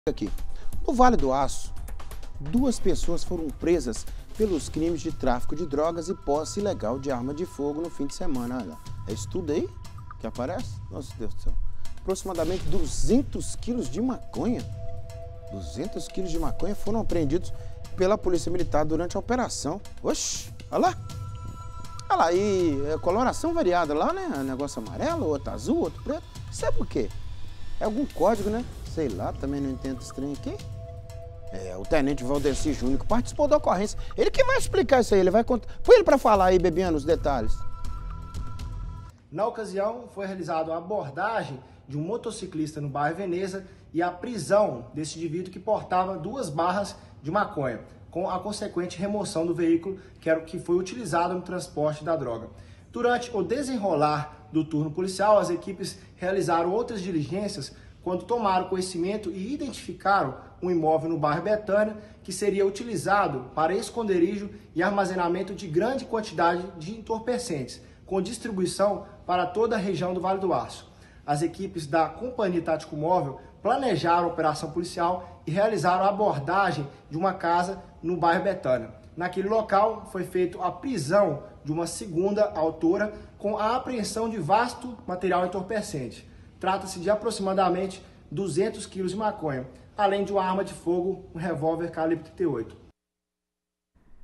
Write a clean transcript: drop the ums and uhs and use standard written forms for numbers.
Aqui. No Vale do Aço, 2 pessoas foram presas pelos crimes de tráfico de drogas e posse ilegal de arma de fogo no fim de semana. Olha, é isso tudo aí que aparece? Nossa Deus do céu. Aproximadamente 200 quilos de maconha. 200 quilos de maconha foram apreendidos pela Polícia Militar durante a operação. Oxi, olha lá. Olha lá, e coloração variada lá, né? Negócio amarelo, outro azul, outro preto. Sabe por quê? É algum código, né? Sei lá, também não entendo esse trem aqui. É, o tenente Valdeci Júnior que participou da ocorrência. Ele que vai explicar isso aí, ele vai contar. Põe ele para falar aí, Bebiano, os detalhes. Na ocasião, foi realizada a abordagem de um motociclista no bairro Veneza e a prisão desse indivíduo que portava 2 barras de maconha, com a consequente remoção do veículo que foi utilizado no transporte da droga. Durante o desenrolar do turno policial, as equipes realizaram outras diligências quando tomaram conhecimento e identificaram um imóvel no bairro Betânia que seria utilizado para esconderijo e armazenamento de grande quantidade de entorpecentes, com distribuição para toda a região do Vale do Aço. As equipes da Companhia Tático Móvel planejaram a operação policial e realizaram a abordagem de uma casa no bairro Betânia. Naquele local foi feita a prisão de uma segunda autora com a apreensão de vasto material entorpecente. Trata-se de aproximadamente 200 quilos de maconha, além de uma arma de fogo, um revólver calibre 38.